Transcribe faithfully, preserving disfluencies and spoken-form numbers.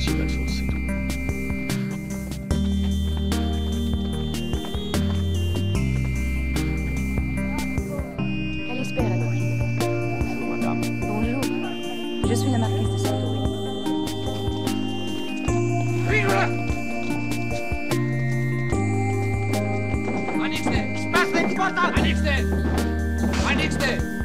principale source, c'est tout. Elle espère la doctrine. Bonjour, madame. Bonjour. Je suis la marquise de Sartori. Vive! Mein Nächster! Spaß, wenn ich was da! Mein Nächster! Mein Nächster!